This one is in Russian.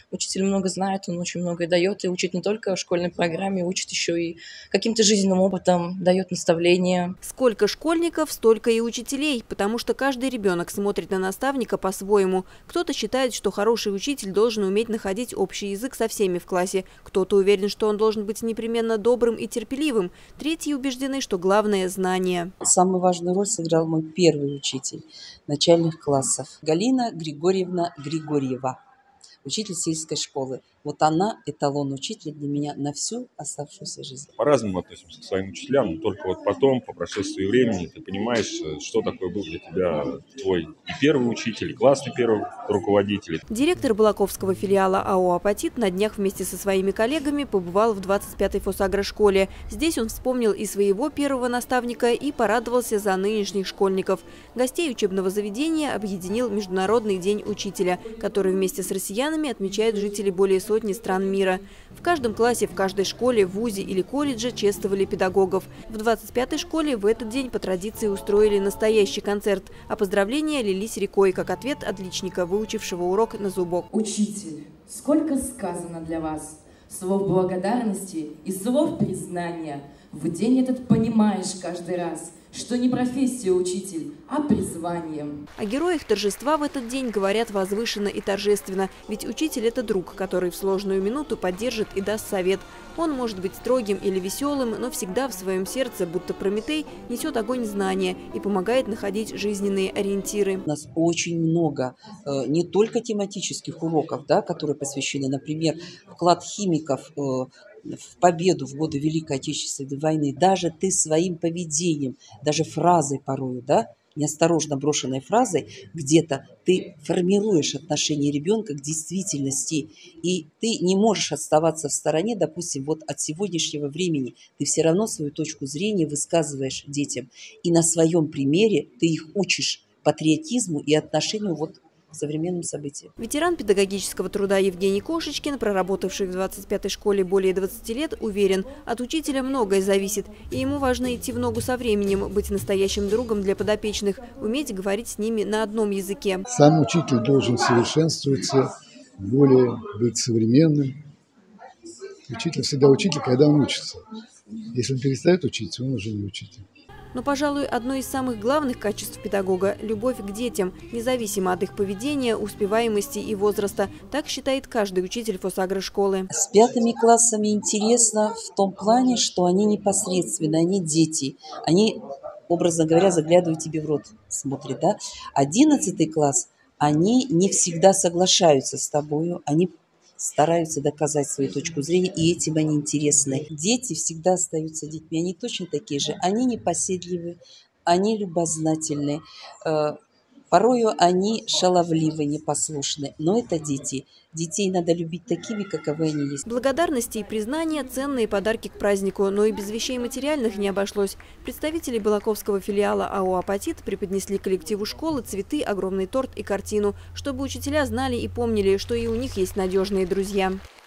Учитель много знает, он очень многое дает и учит не только в школьной программе, учит еще и каким-то жизненным опытом, дает наставления. Сколько школьников, столько и учителей, потому что каждый ребенок смотрит на наставника по-своему. Кто-то считает, что хороший учитель должен уметь находить общий язык со всеми в классе. Кто-то уверен, что он должен быть непременно добрым и терпеливым. Третьи убеждены, что главное – знание. Самую важную роль сыграл мой первый учитель начальных классов Галина Григорьевна Григорьева, учитель сельской школы. Вот она эталон учителя для меня на всю оставшуюся жизнь. По-разному относимся к своим учителям, но только вот потом, по прошествии времени, ты понимаешь, что такое был для тебя твой и первый учитель, и классный первый руководитель. Директор Балаковского филиала АО «Апатит» на днях вместе со своими коллегами побывал в 25-й фосагрошколе. Здесь он вспомнил и своего первого наставника, и порадовался за нынешних школьников. Гостей учебного заведения объединил Международный день учителя, который вместе с россиянами отмечают жители более сотни стран мира. В каждом классе, в каждой школе, вузе или колледже чествовали педагогов. В 25-й школе в этот день по традиции устроили настоящий концерт, а поздравления лились рекой, как ответ отличника, выучившего урок на зубок. Учитель, сколько сказано для вас слов благодарности и слов признания. В день этот понимаешь каждый раз, что не профессия учитель, а призвание. О героях торжества в этот день говорят возвышенно и торжественно, ведь учитель – это друг, который в сложную минуту поддержит и даст совет. Он может быть строгим или веселым, но всегда в своем сердце, будто Прометей, несет огонь знания и помогает находить жизненные ориентиры. У нас очень много не только тематических уроков, да, которые посвящены, например, вклад химиков в победу в годы Великой Отечественной войны. Даже ты своим поведением, даже фразой порою, да, неосторожно брошенной фразой, где-то ты формируешь отношение ребенка к действительности, и ты не можешь оставаться в стороне, допустим, вот от сегодняшнего времени. Ты все равно свою точку зрения высказываешь детям, и на своем примере ты их учишь патриотизму и отношению вот к современным событиям. Ветеран педагогического труда Евгений Кошечкин, проработавший в 25-й школе более 20 лет, уверен, от учителя многое зависит, и ему важно идти в ногу со временем, быть настоящим другом для подопечных, уметь говорить с ними на одном языке. Сам учитель должен совершенствоваться, более быть современным. Учитель всегда учитель, когда он учится. Если он перестает учиться, он уже не учитель. Но, пожалуй, одно из самых главных качеств педагога – любовь к детям, независимо от их поведения, успеваемости и возраста. Так считает каждый учитель фосагрошколы. С 5-ми классами интересно в том плане, что они непосредственно, они дети. Они, образно говоря, заглядывают тебе в рот, смотрят, да? 11-й класс, они не всегда соглашаются с тобою, они стараются доказать свою точку зрения, и этим они интересны. Дети всегда остаются детьми, они точно такие же. Они непоседливы, они любознательны, порою они шаловливы, непослушны. Но это дети. Детей надо любить такими, каковы они есть. Благодарности и признания – ценные подарки к празднику, но и без вещей материальных не обошлось. Представители Балаковского филиала АО «Апатит» преподнесли коллективу школы цветы, огромный торт и картину, чтобы учителя знали и помнили, что и у них есть надежные друзья.